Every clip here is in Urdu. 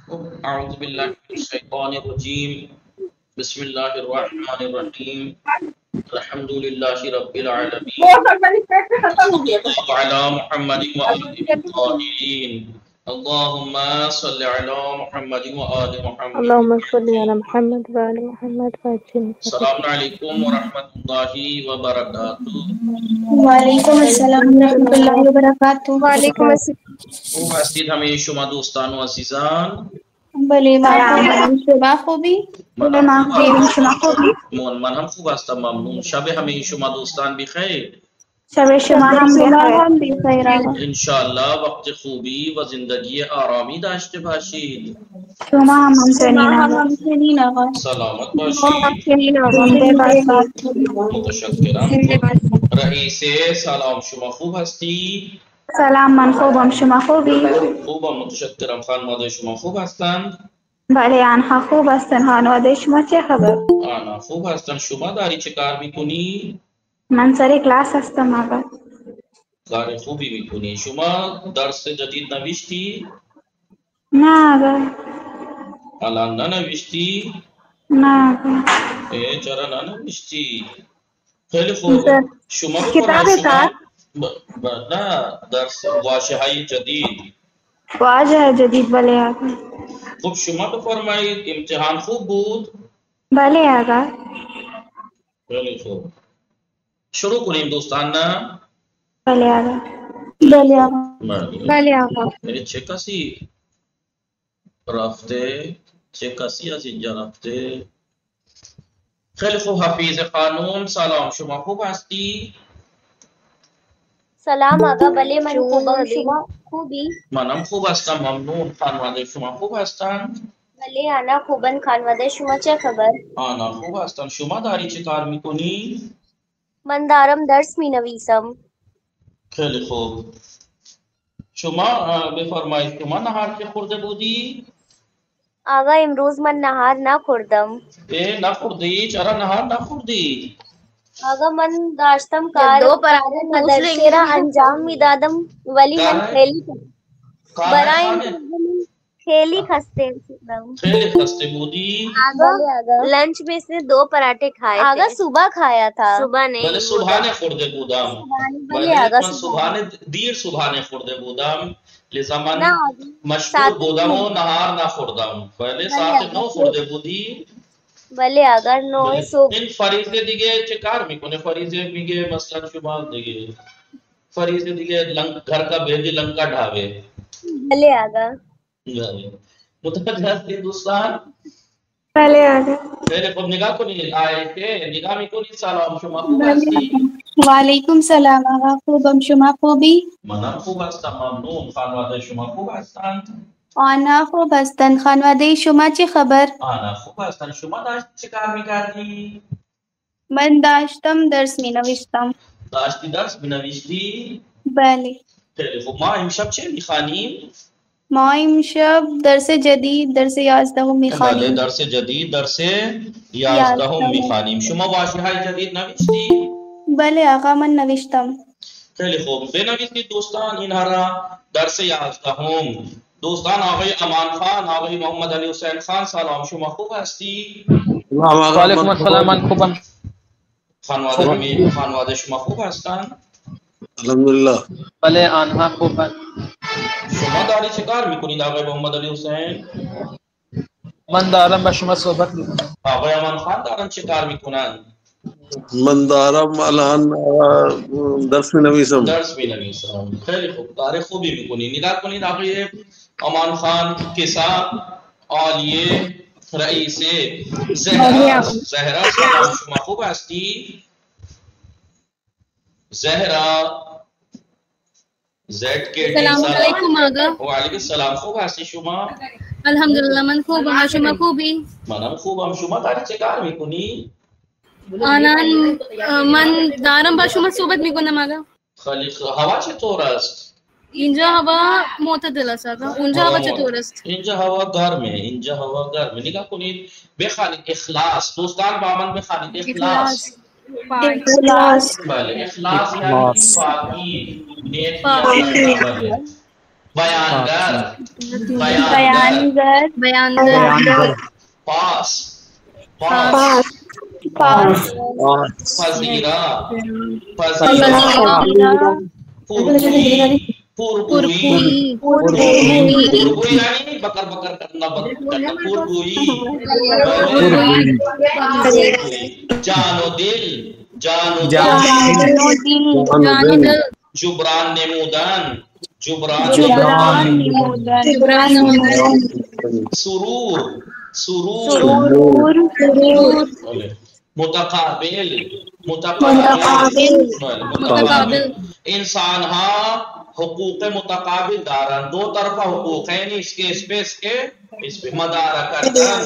اعوذ باللہ من الشیطان الرجیم بسم اللہ الرحمن الرحیم الحمد للہ رب العالمین وعلی محمد وآل الطاہرین اللہم صلی علی محمد وآل محمد. اللهم صل على محمد وآل محمد وأجل السلام علیکم ورحمۃ اللہ وبرکاتہ. وعلیکم السلام ورحمۃ اللہ وبرکاتہ. وعلیکم السلام. خوب هستید همه شما دوستان و عزیزان؟ بله ممنون. شما خوبی؟ بله ممنون. شما خوبی؟ من هم خوب هستم ممنون. شب همه شما دوستان بخیر. شب شما هم بخیر. انشاءاللہ وقت خوبی و زندگی آرامی داشته باشید. شما هم همچنین آقا. سلامت باشید. متشکرم. رئیس سلام، شما خوب هستی؟ سلام، من خوبم. شما خوبی؟ خوبم متشکرم. خانواده شما خوب هستند؟ بله آنها خوب هستند. خانواده شما چه خبر؟ آنها خوب هستند. شما داری چه کار میکنی؟ من سر کلاس هستم آقا. کار خوبی میکنی. شما درس جدید نوشتی؟ نه آقا. الان ننوشتی؟ نه آقا. چرا ننوشتی؟ خیلی خوب. شما کتاب کار؟ نه، درس واژه های جدید. واژه جدید. بله آقا. خب شما بفرمایید امتحان خوب بود؟ بله آقا. خیلی خوب. شروع کنیم دوستان نه؟ بله آقا. بله آقا. بله آقا. چه کسی رفته؟ چه کسی از اینجا رفته؟ خیلی خوب. حفیظ خانم سلام، شما خوب هستی؟ سلام آقا. بله من خوبم. شما خوبی؟ منم خوب هستم ممنون. خانواده شما خوب هستند؟ بله آنا خوبن. خانواده شما چه خبر؟ آنا خوب هستند. شما داری چه کار میکنی؟ من دارم درس می نویسم. خیلی خوب. شما بفرمایید شما نهار چه خورده بودی؟ آقا امروز من نهار نخوردم. نخوردی؟ چرا نهار نخوردی؟ آقا من داشتم کار مدرسه را انجام میدادم ولی من برای خیلی خسته بودم. خیلی خسته بودی؟ آقا لنچ میں سے 2 پراٹھے کھائے تھے. آقا صبح کھایا تھا. صبح نہیں. بله صبحانه خورده بودم. بله آقا من صبحانه دیر صبحانه خورده بودم لذا من مشغول بودم و نهار نخوردم. بله ساعت 9 خورده بودی؟ بله آقا 9 صبح. این فریضه دیگه چه کار میکنه؟ فریضه میگه مثلا شما دیگه فریضه دیگه گھر کا بیدی لنکا ڈھاوے. بله آقا. متوجه هستی دوستان؟ بله آقا. خیلی خوب. نگاه کنید آیه نگاه میکنید. سلام، شما خوب هستی؟ وعلیکم سلام آقا. خوبم. شما خوبی؟ منم خوب هستم ممنون. خانواده شما خوب هستند؟ آنها خوب هستند. خانواده شما چه خبر؟ آنا خوب هستند. شما داشتی چه کار میکردی؟ من داشتم درس می نوشتم. داشتی درس بنویشتی؟ بله. خیلی خوب. ما امشب چه میخوانیم؟ ما امشب درس جدید درس 11 بله میخوانیم. درس جدید درس 11 میخوانیم. شما واژه های جدید نوشتی؟ بله آقا من نوشتم. خیلی خوب. بنویسید دوستان اینها را. درس 11. دوستان آقای امان خان، آقای محمد علی حسین خان سلام، شما خوب هستی؟ وعلیکم السلام. من خوبم. خانواده شما خوب هستند؟ الحمدلله. بله آنها خوبند. شما داری چه کار میکنید آقای محمد علی حسین؟ من دارم با شما صحبت میکنم. آقای امان خان دارن چه کار میکنند؟ من دارم الان درس می‌نویسم. درس می‌نویسم. خیلی خوب. کار خوبی میکنید. نگاه کنید آقای امان خان کسا عالیه رئیس زهرا سلام، شما خوب هستی؟ زهرا زد کے السلام علیکم آقا. وعلیکم السلام. خوب هستی شما؟ الحمدلله من خوبم. شما خوبی؟ منم خوبم. شما داری چه کار میکنی؟ من دارم با شما صحبت میکنم آقا. خیلی هوا چطور است؟ اینجا هوا معتدل است آقا. اونجا هوا چطور است؟ اینجا هوا گرمه. اینجا هوا گرمه. نگاه کنید. بخوانید اخلاص. دوستان با من بخوانید اخلاص. اخلاص. بله اخلاص یعنی پاکی، نیکی. بیانگر بیانگر پاس پذیرا پرگوئی یعنی بکر بکر کرنا پرگوئی جان و دل جبران نمودن سرور متقابل انسان ہاں حقوق متقابل دارن، دو طرفہ حقوق ہیں، اس کے مدارہ کردن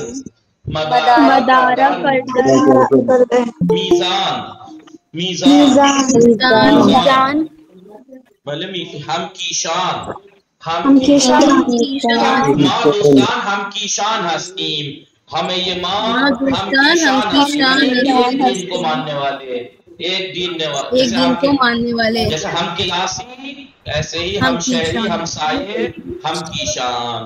میزان ہم کی شان ماں دوستان ہم کی شان ہستیم، ہمیں یہ ماں ہم کی شان ہستیم، ایک دین کو ماننے والے، ایک دین کو ماننے والے، جیسے ہم کلاسی ایسے ہی ہم شہری ہم سائے ہم کی شان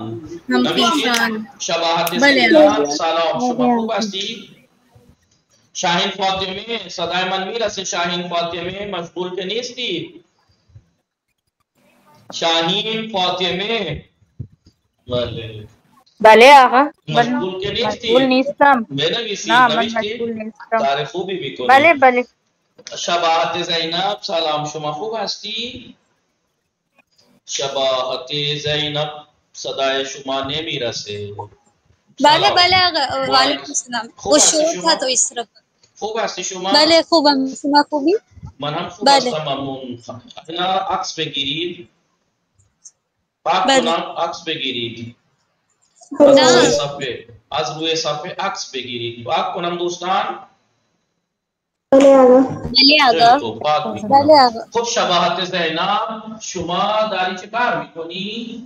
شباہت سلام شما خوب ہستی شاہین فاطمه صدای من میرسه شاهین فاطمه مشغول که نیستی شاهین فاطمه بله آقا مشغول که نیستی مشغول نیستم بنویسی نه من نوشتی مشغول نیستم کار خوبی میکنی بله بله شباهت زینب سلام شما خوب هستی شباهت زینب صدای شما نمیرسه بله بله آقا وعلیکم السلام وہ شور تھا تو اس طرف خوب هستی شما بله خوبم شما خوبی من هم خوب هستم ممنون اینا عکس بگیرید پاک کنم عکس بگیرید از روی صفحه عکس بگیرید پاک کنم دوستان بله آقا خب شباهت زینب شما داری چه کار میکنی؟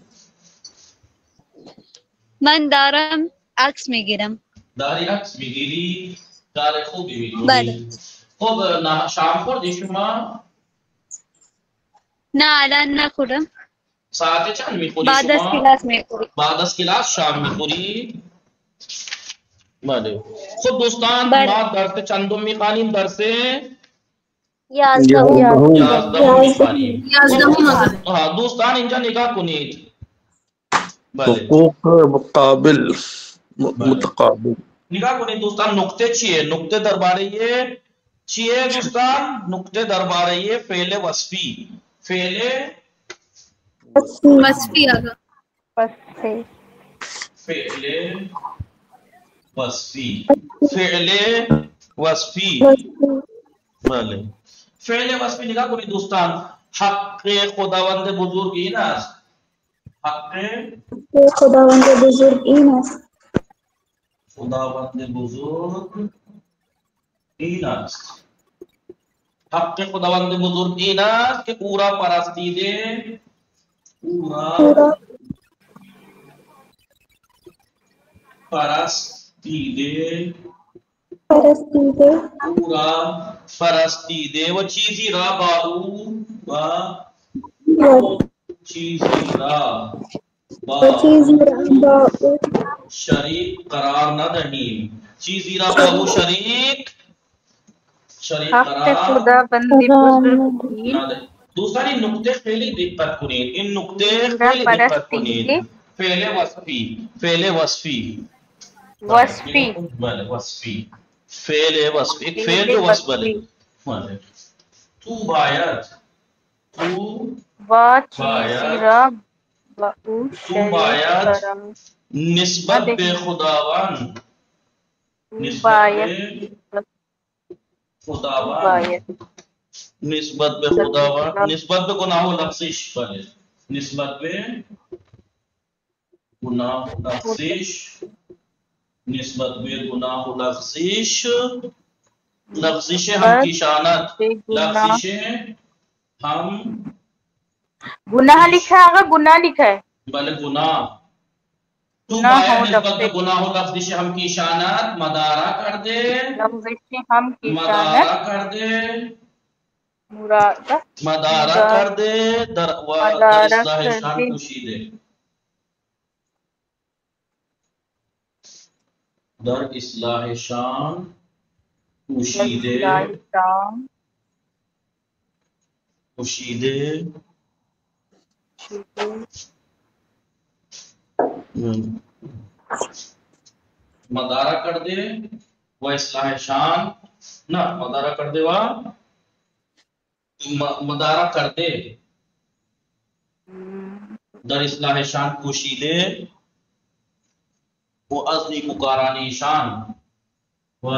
من دارم عکس میگیرم داری عکس میگیری؟ کار خوبی میکنی؟ بله خب شام خوردی شما؟ نه الان نخورم ساعت چند میخوری بعد از شما؟ کلاس میخوری بعد از کلاس شام میخوری؟ بله خب دوستان ما درس چندم میخوانیم درس 11 میخوانیم دوستان اینجا نگاه کنید حقوق متقابل نگاه کنید دوستان نکته چیه نکته درباره چیه دوستان نکته درباره فعل وصفی فعل وصفی آقا فعل وصفی فعل وصفی بله فعل وصفی نگاه کنید دوستان حق خداوند بزرگ این است حق خداوند بزرگ این است خداوند بزرگ این است حق خداوند بزرگ این است که او را پرستیده او را پرستیده او را پرستیده و چیزی را با او و چیزی را با شریک قرار ندهیم چیزی را با او شریک قرار ندهیم دوستان این نکته خیلی دقت کنید این نکته خیلی دقت کنید فعل وصفی فعل وصفی بله وصفی فعل وصفی ایک فعل جو وصف بله تو باید نسبت به خداوند نسبت به خداوند نسبت به گناه و لغزش بله نسبت به گناه و لغزش نسبت به گناه و لغزش لغزش ہم کی شانت لغزش ہم گناہ لکھا ہے گناہ لکھا ہے بلے گناہ تو باید نسبت به گناہ و لغزش ہم کی شانت مدارہ کر دے لغزش ہم کی مدارہ کر دے مدارہ کر دے در اصلاح شان پوشیدے، در اصلاح شان پوشیدے، پوشیدے مدارہ کر دے و اصلاح شان نہ مدارہ کر دے و مدارہ کر دے در اصلاح شان پوشیدے و از نیکوکارانی شان و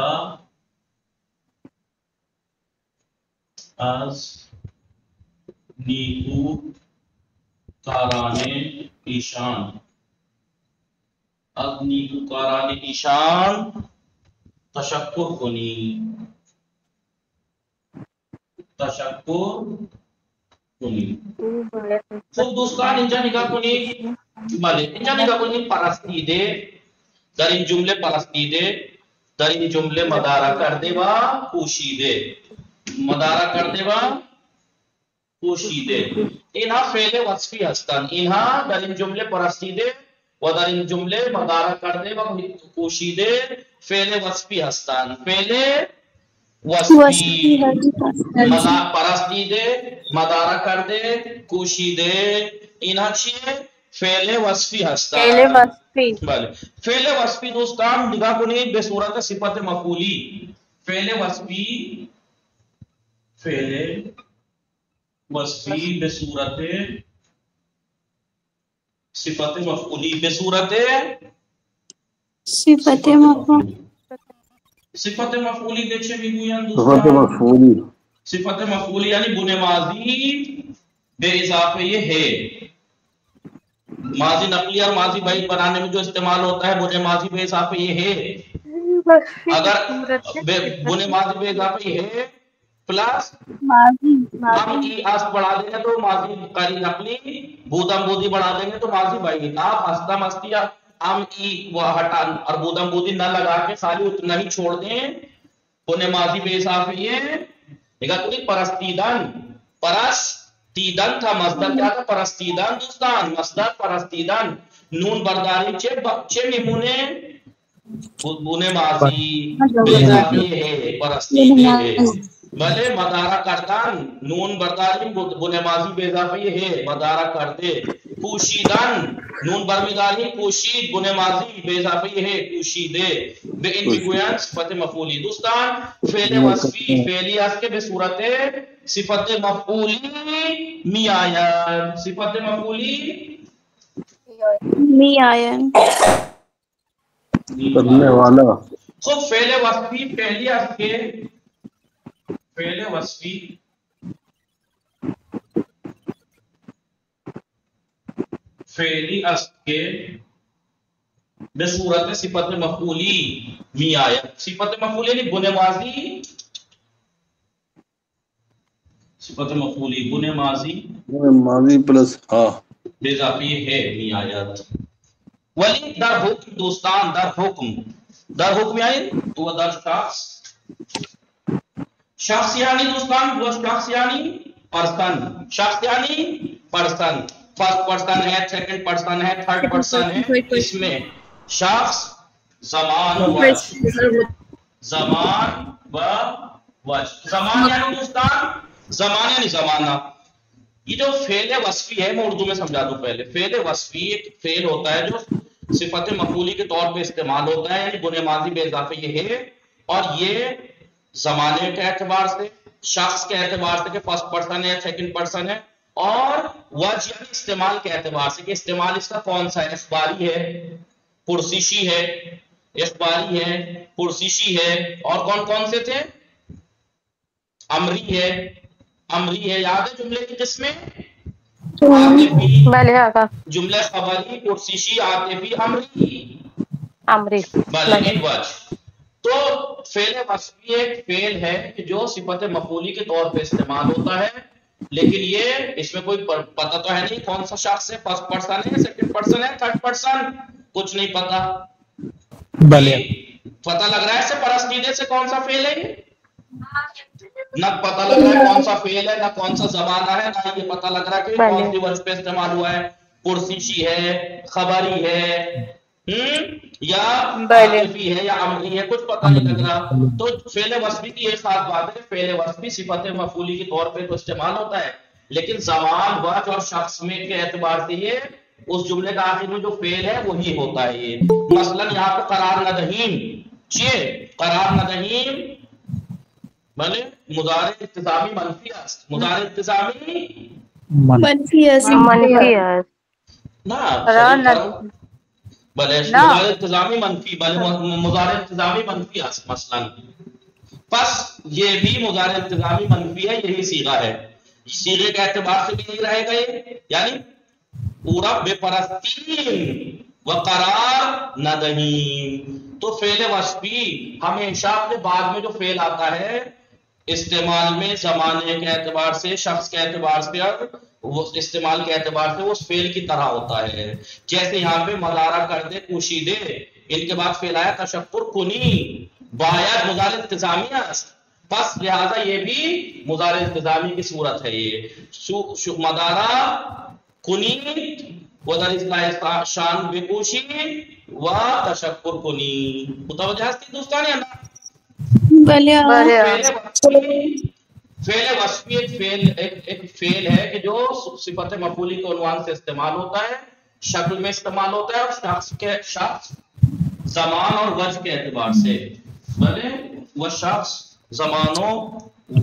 از نیکوکارانی ایشان، از نیکوکارانی ایشان تشکر کنی، تشکر کنی. خوب دوستان اینجا نگاه کنید، بله اینجا نگاه کنید، پرستیده در این جمله پرستیده، در این جمله مدارہ کرده و پوشیده، مدارہ کرده و پوشیده. اینها فعل وصفی هستند، اینها در این جمله پرستیده و در این جمله مدارہ کرده و پوشیده فعل وصفی هستند. فعل وصفی پرستیده، مدارہ کرده، کوشیده، اینها چیه؟ فعل وصفی هستند. فعل وصفی. بله فعل وصفی دوستان نگاه کنید به صورت صفت مفعولی. فعل وصفی، فعل وصفی به صورت صفت مفعولی، به صورت صفت مفعول. صفت مفعولی به چه میگویند صفت دوستان؟ مفعولی، صفت مفعولی یعنی بن ماضی بے اضافہ یہ ہے. ماضی نقلی اور ماضی بعید بنانے میں جو استعمال ہوتا ہے بن ماضی بے اضافہ یہ ہے. اگر بن ماضی بے اضافہ یہ ہے پلس ہم کی آس بڑھا دیں گے تو ماضی قاری نقلی، بودم بودی بڑھا دیں گے تو ماضی بعید. آپ ہستا مستی ام ای وہ ہٹا اور بودم بودی نہ لگا کے خالی اتنا ہی چھوڑ دیں، بن ماضی بے اضافہ یہ نگاہ کنید پرستیدن، پرستیدن تھا مصدر، کیا تھا؟ پرستیدن دوستان، مصدر پرستیدن، نون برداری چه میمونه؟ بن ماضی بے اضافہ یہ ہے پرستیدے. بھلے مدارہ کردن، نون برداری بن ماضی بے اضافہ یہ ہے مدارہ کردے. پوشیدن، نون برمیداری پوشید، بن ماضی بے اضافہ یہ ہے پوشیدے. بے ان میگویند صفت مفعولی. دوستان فعل وصفی فعلی است که به صورت صفت مفعولی می آید. صفت مفعولی می آید. کرنے والا. خب فعل وصفی فعلی است که فعل وصفی فعلی است که به صورت صفت مفعولی می آید. صفت مفعولی یعنی بن ماضی، صفت مفعولی بن ماضی ماضی پلس ہاں بے اضافی ہے می آید. ولی در حکم دوستان، در حکم یعنی تو در شخص، شخص یعنی دوستان وہ شخص یعنی پرسن، شخص یعنی پرسن، فرسٹ پرسن ہے، سیکنڈ پرسن ہے، تھرڈ پرسن ہے. اس میں شخص، زمان و وجہ، زمان و وجہ. زمان یعنی دوستان، زمان یعنی زمانہ. یہ جو فعل وصفی ہے میں اردو میں سمجھا دوں پہلے. فعل وصفی ایک فعل ہوتا ہے جو صفت مفعولی کے طور پہ استعمال ہوتا ہے، یعنی بن ماضی بے اضافہ یہ ہے، اور یہ زمانے کے اعتبار سے، شخص کے اعتبار سے کہ فرسٹ پرسن ہے، سیکنڈ پرسن ہے، اور وجہ یعنی استعمال کے اعتبار سے کہ استعمال اس کا کون سا ہے. اخباری ہے، پرسشی ہے، اخباری ہے، پرسشی ہے، اور کون کون سے تھے؟ امری ہے، امری ہے. یاد ہے جملے کی قسمیں؟ جملہ خبری، پرسشی، عاطفی، امری. بھلے ان وجہ. تو فعل وصفی ایک فعل ہے کہ جو صفت مفعولی کے طور پہ استعمال ہوتا ہے، لیکن یہ اس میں کوئی پتہ تو ہے نہیں کون سا شخص ہے، فرسٹ پرسن ہے، سیکنڈ پرسن ہے، تھرڈ پرسن، کچھ نہیں پتا. بھلے پتہ لگ رہا ہے اس سے پرستیدے سے کون سا فعل ہے؟ نہ پتہ لگ رہا ہے کون سا فعل ہے، نہ کون سا زمانہ ہے، نہ یہ پتہ لگ رہا ہے کہ کون سی وجہ پہ استعمال ہوا ہے، پرسشی ہے، خبری ہے یا عاطفی ہے یا امری ہے، کچھ پتہ نہیں لگ رہا۔ تو فعل وصفی کی یہ خاص بات ہے کہ فعل وصفی صفت مفعولی کے طور پہ تو استعمال ہوتا ہے، لیکن زمان، وجہ اور شخص میں کے اعتبار سے یہ اس جملے کا آخر میں جو فعل ہے وہی ہوتا ہے۔ یہ مثلا یہاں پہ قرار ندہیم، قرار ندہیم بلے مضارع التزامی منفی است، مضارع التزامی منفی است، بلے مضارع التزامی منفی، بلے مضارع التزامی منفی است مثلا، پس یہ بھی مضارع التزامی منفی ہے، یہی صیغہ ہے، صیغے کے اعتبار سے بھی نہیں رہے گا یہ، یعنی پورا بے پرستین وقرار ندہیم۔ تو فعل وصفی ہمیشہ اپنے بعد میں جو فعل آتا ہے استعمال میں زمانے کے اعتبار سے، شخص کے اعتبار سے اور استعمال کے اعتبار سے وہ اس فعل کی طرح ہوتا ہے۔ جیسے یہاں پہ مدارہ کر دے، پوشیدے، ان کے بعد فعل آیا تشکر کنی، باید مضارع التزامی است، پس لہذا یہ بھی مضارع التزامی کی صورت ہے۔ یہ مدارہ کنی و در اصلاح شان بکوشی و تشکر کنی، متوجہ ہستی دوستان یا نا؟ فعل وصفی ایک فعل ہے کہ جو صفت مفعولی کے عنوان سے استعمال ہوتا ہے، شکل میں استعمال ہوتا ہے، اور شخص زمان اور وجہ کے اعتبار سے، بلے وہ شخص زمان و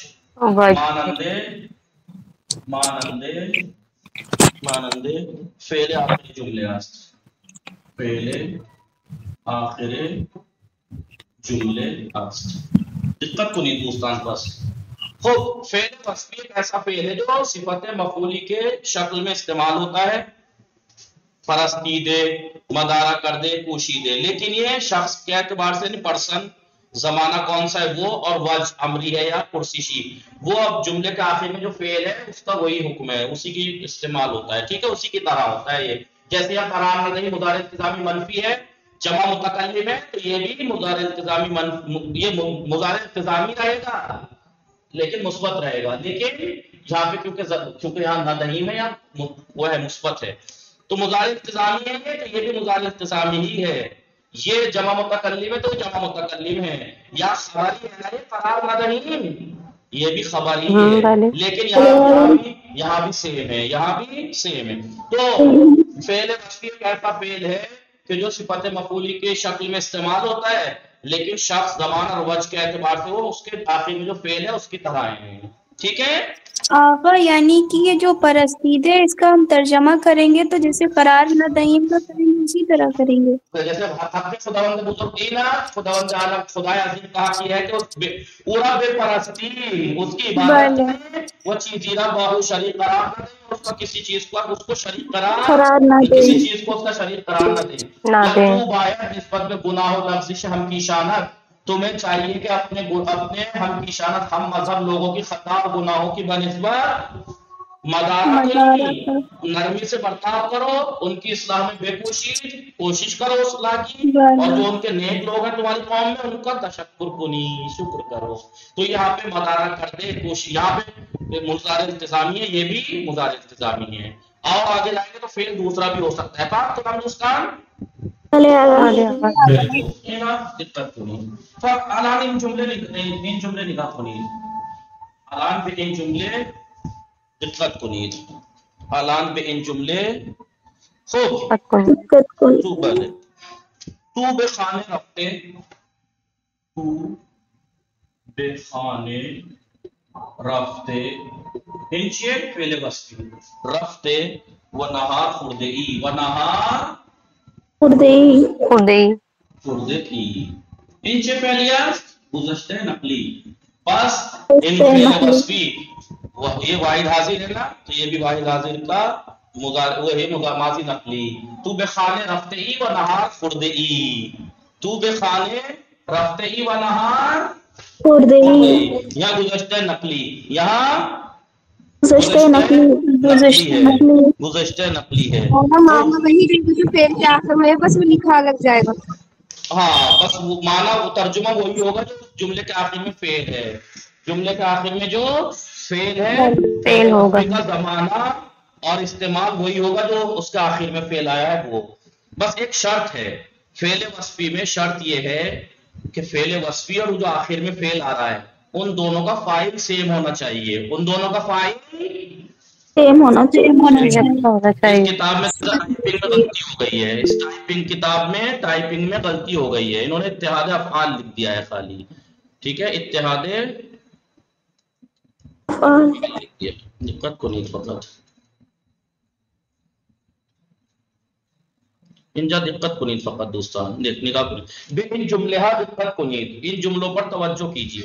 مانندے فعل آخری جملے است، فعل آخری جملے است۔ دقت کو نہیں دوستان پاس۔ خوب، فعل وصفی ایک ایسا فعل ہے جو صفت مفعولی کے شکل میں استعمال ہوتا ہے، پرستیدے، مدارہ کر دے، پوشیدے، لیکن یہ شخص کے اعتبار سے نہیں، پرسن، زمانہ کون سا ہے وہ، اور وجہ امری ہے یا پرسشی، وہ اب جملے کے آخر میں جو فعل ہے اس کا وہی حکم ہے، اسی کی استعمال ہوتا ہے، ٹھیک ہے، اسی کی طرح ہوتا ہے یہ۔ جیسے یہاں قرار ندہی مضارع التزامی منفی ہے، جمع متکلم ہے، تو یہ بھی مضارع التزامی یہ مضارع التزامی رہے گا لیکن مثبت رہے گا، لیکن یہاں پہ کیونکہ یہاں ندہیم ہے یا وہ ہے مثبت ہے، تو مضارع التزامی ہے تو یہ بھی مضارع التزامی ہی ہے۔ یہ جمع متکلم ہے تو جمع متکلم ہے، یا خبری ہے نا، یہ قرار ندہیم، یہ بھی خبری ہے، لیکن یہاں بھی سیم ہے، یہاں بھی سیم ہے۔ تو فعل وصفی ایک ایسا فعل ہے کہ جو صفت مفعولی کے شکل میں استعمال ہوتا ہے، لیکن شخص زمان اور وجہ کے اعتبار سے وہ اس کے آخر میں جو فعل ہے اس کی طرح ہیں، ٹھیک ہے۔ آقا یعنی کہ یہ جو پرستیدے اس کا ہم ترجمہ کریں گے تو جیسے قرار ندہیم کا کریں گے اسی طرح کریں گے، جیسے حق خداوند بزرگینا، خداوند عالم خدای عظیم کہا کہ ہے کہ پورا بے پرستی اس کی عبادت میں وہ چیزیرہ باہو شریک قرار نہ دے، اور اس کا کسی چیز کو اس کو شریک قرار نہ دے، کسی چیز کو اس کا شریک قرار نہ دے، تو باید نسبت میں گناہ و لفظش ہم کی شانت، تمہیں چاہیے کہ اپنے ہم کی شانت، ہم مذہب لوگوں کی خطا اور گناہوں کی بنسبت نرمی سے برتاؤ کرو، ان کی اصلاح میں بے کوشش کرو اصلاح کی، اور جو ان کے نیک لوگ ہیں تمہاری قوم میں ان کا تشکر کنی، شکر کرو۔ تو یہاں پہ مدارہ کر دے کوشش، یہاں پہ مضارع التزامی ہے، یہ بھی مضارع التزامی ہے۔ آؤ آگے لائیں گے تو فعل دوسرا بھی ہو سکتا ہے، بات تو ہم دوستان دقت کو نہیں۔ الان ان جملے نگاہ کو نہیں، الان پہ ان جملے دقت کو نہیں، الان پہ ان جملے خوب تو بے خانے رفتے، تو بے خانے رفتے، انچے فعل وصفی، رفتے و نہار خوردئی، و نہار خوردئی، انچے فعلیات گزشتہ نقلی، پس ان فعل وصفی یہ واحد حاضر ہے نا، تو یہ بھی واحد حاضر کا وہ ہے ماضی نقلی، تو بے خانے رفتے ای و نہار خوردئی، تو بے خانے رفتے ای و نہار خوردئی، یہاں گزشتہ نقلی، یہاں گزشتہ نقلی ہے، بس وہ لکھا لگ جائے گا، ہاں بس معنی ترجمہ وہی ہوگا جو جملے کے آخر میں فعل ہے، جملے کے آخر میں جو فعل ہے فعل ہوگا کا زمانہ اور استعمال وہی ہوگا جو اس کے آخر میں فعل آیا ہے وہ. بس ایک شرط ہے فعل وصفی میں، شرط یہ ہے کہ فعل وصفی اور جو آخر میں فعل آ رہا ہے ان دونوں کا فاعل سیم ہونا چاہیے. ان دونوں کا فاعل سیم ہونا چاہیے. اس کتاب میں ٹائپنگ میں غلطی ہو گئی ہے، اس کتاب میں ٹائپنگ میں غلطی ہو گئی ہے، انہوں نے اتحاد افعال لکھ دیا ہے خالی. ٹھیک ہے، اتحاد دقت کو نہیں فقط انجا دقت کو نہیں فقط دوستان نگاہ کو بے ان جملہ دقت کو نہیں، ان جملوں پر توجہ کیجیے.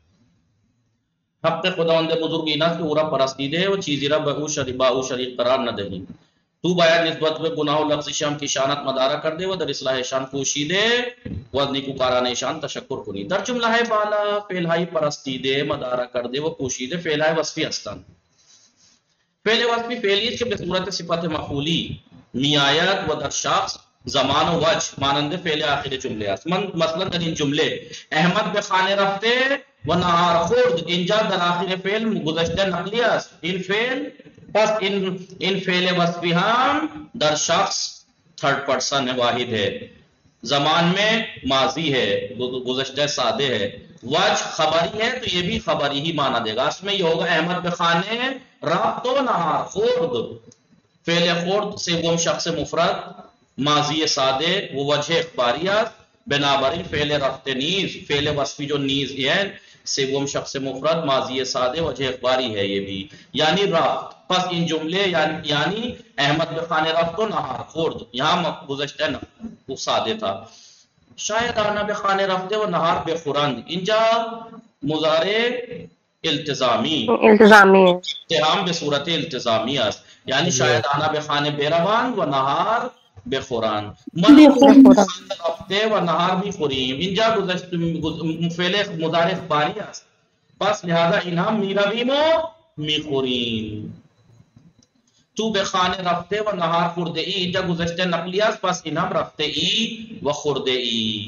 حق خداوند بزرگینات کی اورا پرستیدے و چیزی را بہو شریک قرار نہ دہی. تو باید نسبت به گناه و لغز شام کی شانت مدارا کر دے و در اصلاح شان کوشیدے و نیکوکارانه شان تشکر کنی. در جملہ بالا فعل های پرستیدے مدارا کر دے و کوشیدے فعل های وصفی هستند. فعل وصفی فعلیت که به صورت صفت مفعولی میآید و در شخص زمان و وجه مانند فعل آخر جمله است. مثلا در این جمله احمد به خانه رفته و نهار خورد، اینجا در آخر فعل گذشته نقلی است. این فعل پس ان فعل وصفی ہم در شخص تھرڈ پرسن واحد ہے، زمان میں ماضی ہے گزشتہ سادے ہے، وجہ خبری ہے تو یہ بھی خبری ہی مانا دے گا. اس میں یہ ہوگا احمد بخانے رفت و نہار خورد، فعل خورد سوم شخص مفرد ماضی سادے وہ وجہ اخباریات بنابراین فعل رفت نیز فعل وصفی جو نیز ہے سوم شخص مفرد ماضی سادے وجہ اخباری ہے یہ بھی، یعنی رفت. پس ان جملے یعنی احمد بخانے رفت و نہار خورد، یہاں گزشتہ وہ سادے تھا. شاید آنا بخانے رفتے و نہار بخورند، انجا مضارع التزامی اتهام بصورت التزامی است، یعنی شاید آنا بخانے بیروند و نہار بخورند. رفته و نهار میخوریم، اینجا فعل مضارع اخباری است، پس لہذا اینها میرویم و میخوریم. تو به خانه رفته و نهار خورده ای، اینجا گذشته نقلی است، پس اینها رفته ای و خورده ای.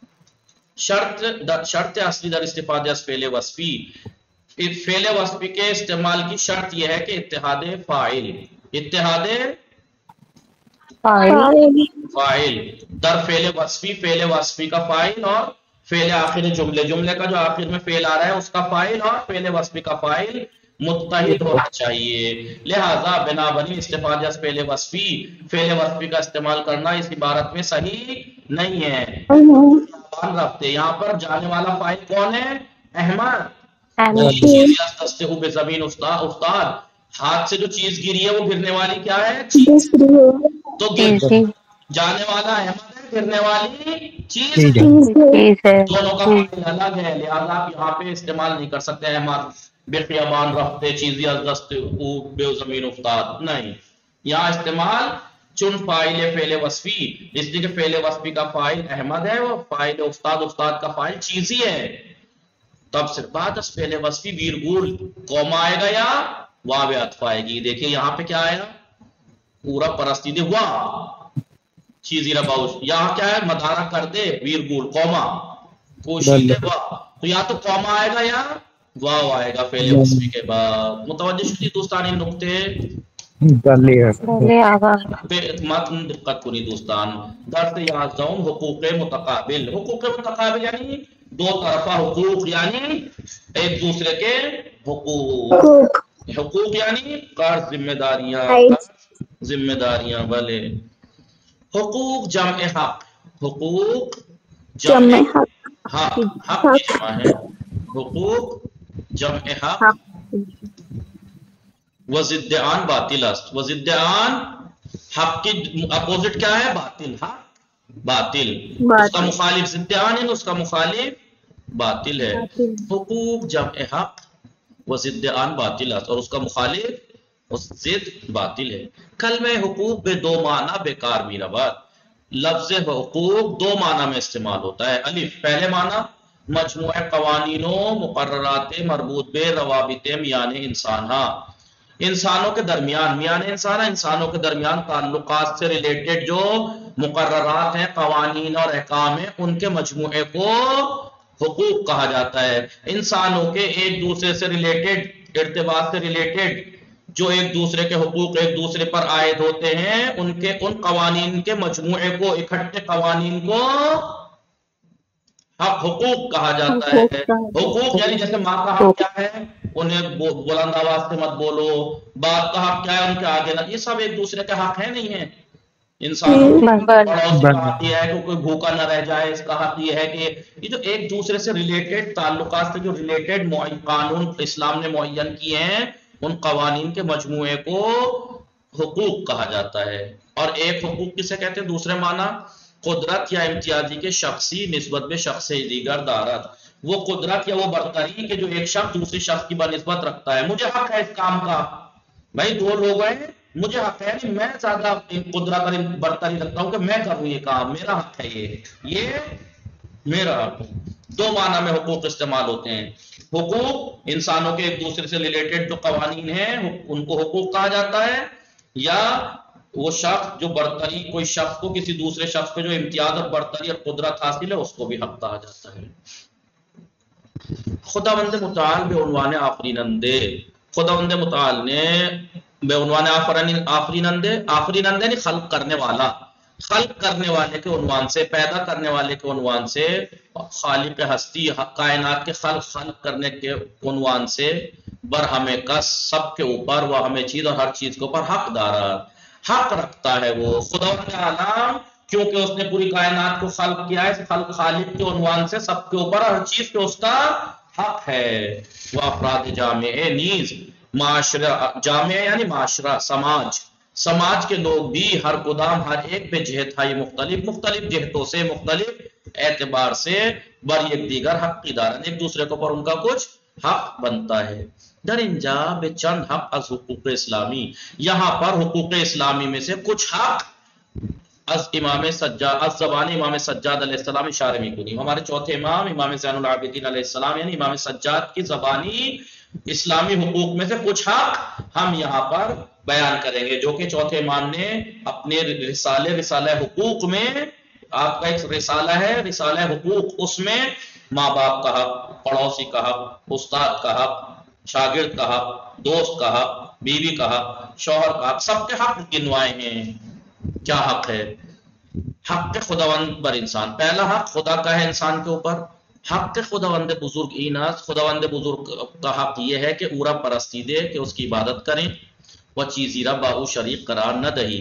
شرط اصلی در استفاده از فعل وصفی، فعل وصفی کے استعمال کی شرط یہ ہے کہ اتحاد فاعل، اتحاد فاعل در فعل وصفی کا فاعل اور فعل آخر جملے کا جو آخر میں فعل آ رہا ہے اس کا فاعل اور فعل وصفی کا فاعل متحد ہونا چاہیے. لہذا بنابراین استفادہ از فعل وصفی کا استعمال کرنا اس عبارت میں صحیح نہیں ہے. رفتے یہاں پر جانے والا فاعل کون ہے؟ احمد. زمین استاد، ہاتھ سے جو چیز گری ہے وہ گرنے والی کیا ہے؟ تو جانے والا احمد ہے، گرنے والی چیز ہے، دونوں کا فاعل الگ ہے، لہذا آپ یہاں پہ استعمال نہیں کر سکتے احمد بخیابان رفتے چیزی از دست او بے زمین افتاد، نہیں. یہاں استعمال چن فاعل فعل وصفی، اس لیے کہ فعل وصفی کا فاعل احمد ہے اور فاعل استاد کا فاعل چیزی ہے. تب صرف بعد از فعل وصفی ویرگول قوم آئے گا یا واو عطف آئے گی. دیکھیں یہاں پہ کیا آیا؟ پورا پرستیدے وا چیزی رباؤش، یہاں کیا ہے؟ مدارہ کر دے ویرگول قوما کوشیدے وا، تو یا تو قوما آئے گا یا واو آئے گا فعل وصفی کے بعد. متوجہ شدید دوستان ان نقطے متن دقت کنی دوستان. درس یازدہم حقوق متقابل. حقوق متقابل یعنی دو طرفہ حقوق، یعنی ایک دوسرے کے حقوق. حقوق یعنی قرض ذمہ داریاں بھلے. حقوق جمع حق، حقوق جمع حق، حق کی جمع ہے حقوق جمع حق. وضدعان باطل است، وضدعان حق کی اپوزٹ کیا ہے؟ باطل. حق باطل، اس کا مخالف ضدعان ہے، اس کا مخالف باطل ہے. حقوق جمع حق وضدعان باطل است، اور اس کا مخالف ضد باطل ہے. کلمہ حقوق بے دو معنی بیکار میرا. لفظ حقوق دو معنی میں استعمال ہوتا ہے. الف پہلے معنی مجموعہ قوانین و مقررات مربوط بے روابط میان انسان، انسانوں کے درمیان، میان انسان انسانوں کے درمیان تعلقات سے ریلیٹڈ جو مقررات ہیں، قوانین اور احکام ہیں، ان کے مجموعے کو حقوق کہا جاتا ہے انسانوں کے ایک دوسرے سے ریلیٹڈ، ارتباط سے ریلیٹڈ جو ایک دوسرے کے حقوق ایک دوسرے پر عائد ہوتے ہیں، ان قوانین کے مجموعے کو، اکٹھے قوانین کو حقوق کہا جاتا ہے۔ حقوق یعنی جیسے ماں کا حق کیا ہے، انہیں بلند آواز سے مت بولو، باپ کا حق کیا ہے، ان کے آگے نہ، یہ سب ایک دوسرے کے حق ہے نہیں ہے۔ انسانوں پڑوسی کا حق یہ ہے کہ کوئی بھوکا نہ رہ جائے، اس کا حق یہ ہے کہ یہ جو ایک دوسرے سے ریلیٹڈ تعلقات سے جو ریلیٹڈ قانون اسلام نے معین کیے ہیں، ان قوانین کے مجموعے کو حقوق کہا جاتا ہے۔ اور ایک حقوق کسے کہتے ہیں؟ دوسرے معنی قدرت یا امتیازی کے شخصی نسبت بے شخص دیگر دارت، وہ قدرت یا وہ برتری کہ جو ایک شخص دوسری شخص کی بنسبت رکھتا ہے۔ مجھے حق ہے اس کام کا، بھائی دو لوگ ہیں، مجھے حق ہے، میں زیادہ قدرت اور برتری رکھتا ہوں کہ میں کروں یہ کام، میرا حق ہے، یہ میرا حق ہے۔ دو معنی میں حقوق استعمال ہوتے ہیں۔ حقوق انسانوں کے ایک دوسرے سے ریلیٹڈ جو قوانین ہیں ان کو حقوق کہا جاتا ہے، یا وہ شخص جو برتری، کوئی شخص کو کسی دوسرے شخص پہ جو امتیاز اور برتری اور قدرت حاصل ہے اس کو بھی حق کہا جاتا ہے۔ خداوند متعال بے عنوان آفرینندے، خداوند متعال نے بے عنوان آفرینندے یعنی خلق کرنے والا، خلق کرنے والے کے عنوان سے، پیدا کرنے والے کے عنوان سے، خالق ہستی کائنات کے خلق کرنے کے عنوان سے، برہم کس سب کے اوپر، وہ ہمیں چیز اور ہر چیز کے اوپر حق دارا، حق رکھتا ہے وہ خداوند عالم، کیونکہ اس نے پوری کائنات کو خلق کیا ہے، خالق کے عنوان سے سب کے اوپر ہر چیز پہ اس کا حق ہے۔ وہ افراد جامع نیز معاشرہ، جامع یعنی معاشرہ، سماج کے لوگ بھی ہر قدام ہر ایک پہ جہت ہے، مختلف جہتوں سے، مختلف اعتبار سے، بر یک دیگر حق کی دارن، ایک دوسرے کے اوپر ان کا کچھ حق بنتا ہے۔ در انجا بے چند حق از حقوق اسلامی، یہاں پر حقوق اسلامی میں سے کچھ حق از زبان امام سجاد علیہ السلام اشارہ میں کنی، ہمارے چوتھے امام امام زین العابدین علیہ السلام یعنی امام سجاد کی زبانی اسلامی حقوق میں سے کچھ حق ہم یہاں پر بیان کریں گے، جو کہ چوتھے امام نے اپنے رسالہ حقوق میں، آپ کا ایک رسالہ ہے رسالہ حقوق، اس میں ماں باپ کا حق، پڑوسی کا حق، استاد کا حق، شاگرد کا حق، دوست کا حق، بیوی کا حق، شوہر کا حق، سب کے حق گنوائے ہیں۔ کیا حق ہے؟ حق خداوند بر انسان، پہلا حق خدا کا ہے انسان کے اوپر، حق خداوند بزرگ ایناس، خداوند بزرگ کا حق یہ ہے کہ اورا پرستی دے، کہ اس کی عبادت کریں، وہ چیزی را باہو شریک قرار نہ دہی،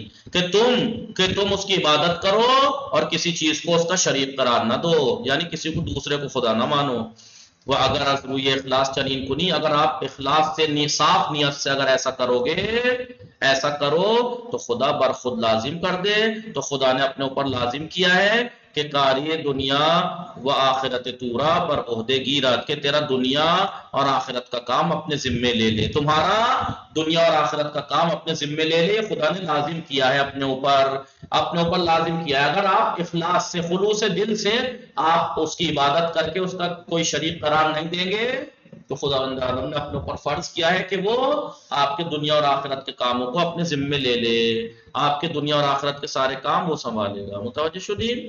کہ تم اس کی عبادت کرو اور کسی چیز کو اس کا شریک قرار نہ دو، یعنی کسی کو دوسرے کو خدا نہ مانو۔ وہ اگر از روی اخلاص چنین کنی، اگر آپ اخلاص سے، صاف نیت سے اگر ایسا کرو گے، ایسا کرو تو خدا بر خود لازم کر دے، تو خدا نے اپنے اوپر لازم کیا ہے کہ کاری دنیا و آخرت تورا پر عہدے گیرت، کہ تیرا دنیا اور آخرت کا کام اپنے ذمے لے لے، تمہارا دنیا اور آخرت کا کام اپنے ذمے لے لے، خدا نے لازم کیا ہے اپنے اوپر لازم کیا ہے۔ اگر آپ اخلاص سے، خلوص دل سے آپ اس کی عبادت کر کے اس کا کوئی شریک قرار نہیں دیں گے، تو خداوند عالم نے اپنے اوپر فرض کیا ہے کہ وہ آپ کے دنیا اور آخرت کے کاموں کو اپنے ذمے لے لے، آپ کے دنیا اور آخرت کے سارے کام وہ سنبھالے گا۔ متوجہ شدید؟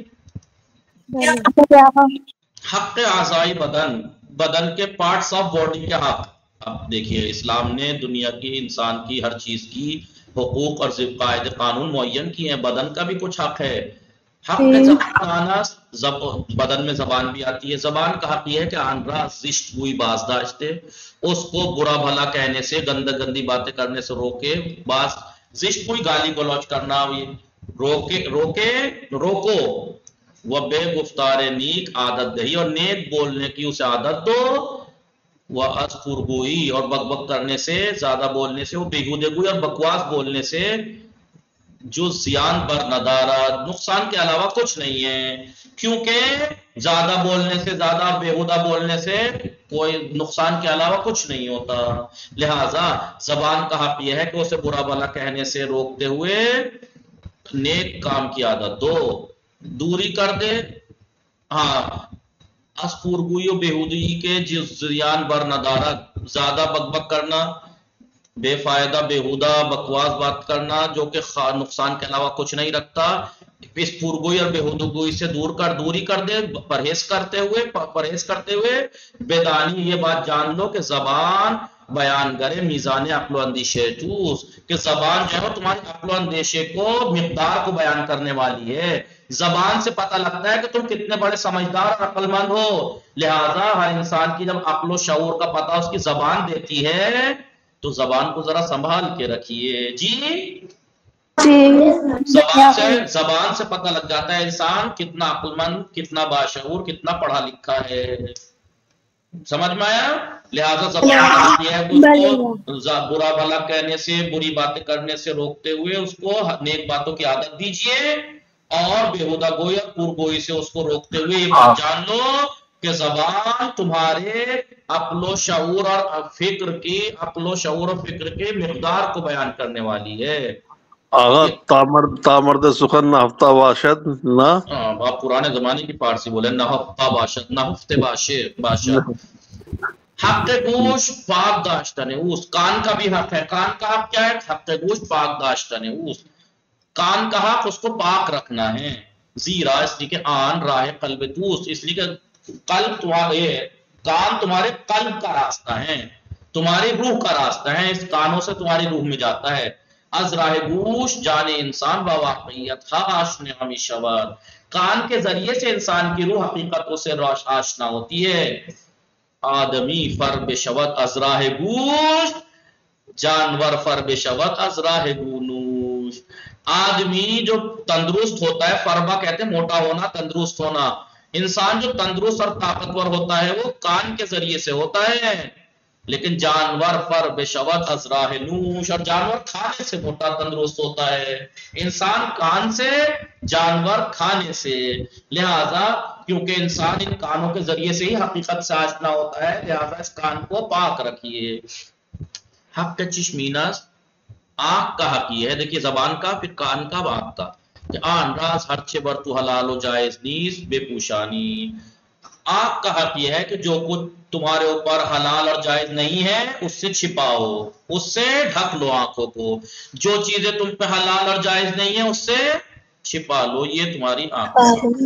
حق اعضائی بدن کے پارٹس آف باڈی کے حق، اب دیکھیے اسلام نے دنیا کی، انسان کی، ہر چیز کی حقوق اور قاعدے قانون معین کیے ہیں، بدن کا بھی کچھ حق ہے۔ حق زبان، بدن میں زبان بھی آتی ہے، زبان کا حق یہ ہے کہ آنرا زشت ہوئی بازداشتے، اس کو برا بھلا کہنے سے، گندی باتیں کرنے سے روکے، زشت ہوئی گالی گلوچ کرنا روکو، وہ بے گفتار نیک عادت دہی، اور نیک بولنے کی اسے عادت دو، وہ از خرگوئی، اور بک بک کرنے سے، زیادہ بولنے سے، وہ بیہودہ گوئی اور بکواس بولنے سے، جو زیان بر ندارت، نقصان کے علاوہ کچھ نہیں ہے، کیونکہ زیادہ بولنے سے، زیادہ بیہودہ بولنے سے کوئی نقصان کے علاوہ کچھ نہیں ہوتا، لہذا زبان کا حق یہ ہے کہ اسے برا بھلا کہنے سے روکتے ہوئے نیک کام کی عادت دو، دوری کر دے۔ ہاں، اسفورگوئی و بیہودگی کے زیان بر ندارت، زیادہ بک بک کرنا، بے فائدہ بیہودہ بکواس بات کرنا جو کہ نقصان کے علاوہ کچھ نہیں رکھتا، اس پرگوئی اور بےہودگوئی سے دوری کر دے، پرہیز کرتے ہوئے بیدانی یہ بات جان لو کہ زبان بیان کرے میزان عقل و اندیشے چوس، کہ زبان جو ہے تمہاری عقل و اندیشے کو مقدار کو بیان کرنے والی ہے. زبان سے پتہ لگتا ہے کہ تم کتنے بڑے سمجھدار اور عقل مند ہو. لہذا ہر انسان کی جب عقل و شعور کا پتہ اس کی زبان دیتی ہے تو زبان کو ذرا سنبھال کے رکھیے. جی زبان سے پتہ لگ جاتا ہے انسان کتنا عقل مند، کتنا باشعور، کتنا پڑھا لکھا ہے. سمجھ میں آیا؟ لہذا زبان ہے اس کو برا بھلا کہنے سے، بری باتیں کرنے سے روکتے ہوئے اس کو نیک باتوں کی عادت دیجیے، اور بےہودہ گوئی اور پرگوئی سے اس کو روکتے ہوئے یہ بات جان لو کہ زبان تمہارے عقل و شعور اور فکر کی مقدار کو بیان کرنے والی ہے. آغا تامرد سخن نہ ہفتہ باشد نہ، آپ پرانے زمانے کی فارسی بولے، نہ ہفتہ باشد نہ ہفتے باشد. حق گوش پاک داشتن اوست. کان کا بھی حق ہے. کان کا حق کیا ہے؟ حق گوش پاک داشتن اوست. کان کا حق اس کو پاک رکھنا ہے. زیرا اس لیے کہ آن راہ قلب توست، اس لیے کہ قلب تمہارے، کان تمہارے قلب کا راستہ ہے، تمہاری روح کا راستہ ہے. اس کانوں سے تمہاری روح میں جاتا ہے. از راہ گوش جانے انسان با واقعیت ہا آشنا ہمیشہ واد. کان کے ذریعے سے انسان کی روح حقیقتوں سے آشنا ہوتی ہے. آدمی فر بشوت از راہ گوش، جانور فر بشوت از راہ گونوش. آدمی جو تندرست ہوتا ہے، فربا کہتے ہیں موٹا ہونا، تندرست ہونا. انسان جو تندرست اور طاقتور ہوتا ہے وہ کان کے ذریعے سے ہوتا ہے. لیکن جانور فر بشوت از راہ نوش، اور جانور کھانے سے موٹا تندرست ہوتا ہے. انسان کان سے، جانور کھانے سے. لہذا کیونکہ انسان ان کانوں کے ذریعے سے ہی حقیقت سے آشنا ہوتا ہے، لہذا اس کان کو پاک رکھیے. حق کے چشمینس، آنکھ کا حق یہ ہے، دیکھیے زبان کا، پھر کان کا، آنکھ کا، کہ آن راز ہر چھ بر تو حلال و جائز نیس بے پوشانی. آنکھ کا حق یہ ہے کہ جو کچھ تمہارے اوپر حلال اور جائز نہیں ہے اس سے چھپاؤ، اس سے ڈھک لو آنکھوں کو. جو چیزیں تم پہ حلال اور جائز نہیں ہے اس سے چھپا لو. یہ تمہاری آنکھ.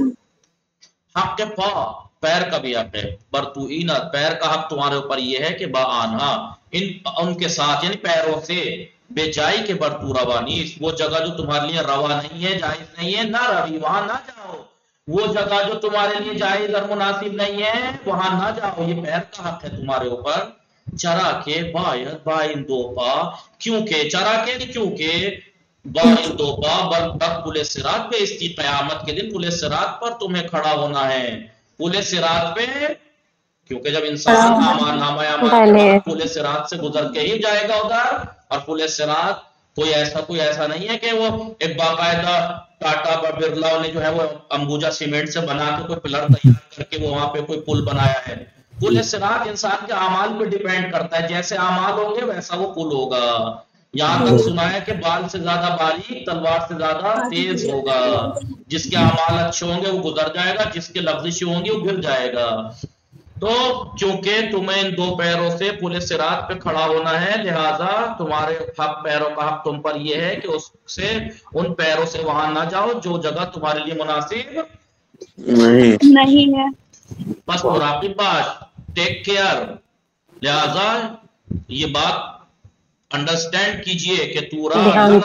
حق کے پا، پیر کا بھی حق ہے. برتوینت، پیر کا حق تمہارے اوپر یہ ہے کہ با آنہا، ان کے ساتھ یعنی پیروں سے، بے جائی کے برتو روانیس، وہ جگہ جو تمہارے لیے روا نہیں ہے، جائز نہیں ہے، نہ روی، وہاں نہ جاؤ. وہ جگہ جو تمہارے لیے جائز اور مناسب نہیں ہے وہاں نہ جاؤ. یہ پیر کا حق ہے تمہارے اوپر. چرا کے باید بائن دو پا، کیونکہ چرا کے کیونکہ بائن دو پا برتک پل صراط پہ، اس کی قیامت کے دن پل صراط پر تمہیں کھڑا ہونا ہے. پل صراط پہ، کیونکہ جب انسان نامہ پل صراط سے گزر کے ہی جائے گا ادھر. اور پل صراط کوئی ایسا نہیں ہے کہ وہ ایک باقاعدہ ٹاٹا برلا نے جو ہے وہ امبوجا سیمنٹ سے بنا کے کوئی پلر تیار کر کے وہ وہاں پہ کوئی پل بنایا ہے. پل صراط انسان کے اعمال پہ ڈیپینڈ کرتا ہے، جیسے اعمال ہوں گے ویسا وہ پل ہوگا. یہاں تک سنا ہے کہ بال سے زیادہ باریک تلوار سے زیادہ تیز ہوگا. جس کے اعمال اچھے ہوں گے وہ گزر جائے گا، جس کے لفظشیں ہوں گی وہ گر جائے گا. تو چونکہ تمہیں ان دو پیروں سے پل صراط پہ کھڑا ہونا ہے، لہذا تمہارے حق، پیروں کا حق تم پر یہ ہے کہ اس سے ان پیروں سے وہاں نہ جاؤ جو جگہ تمہارے لیے مناسب نہیں ہے. بس مراقب باش، ٹیک کیئر. لہذا یہ بات انڈرسٹینڈ کیجئے کہ تورا